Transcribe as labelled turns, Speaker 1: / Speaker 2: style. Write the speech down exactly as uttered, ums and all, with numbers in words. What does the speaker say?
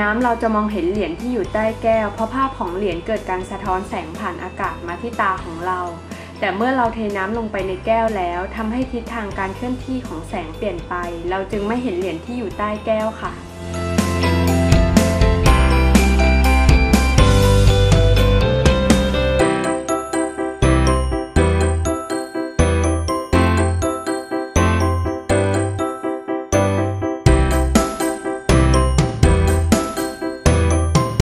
Speaker 1: ำเราจะมองเห็นเหรียญที่อยู่ใต้แก้วเพราะภาพของเหรียญเกิดการสะท้อนแสงผ่านอากาศมาที่ตาของเราแต่เมื่อเราเทน้ำลงไปในแก้วแล้วทำให้ทิศทางการเคลื่อนที่ของแสงเปลี่ยนไปเราจึงไม่เห็นเหรียญที่อยู่ใต้แก้วค่ะ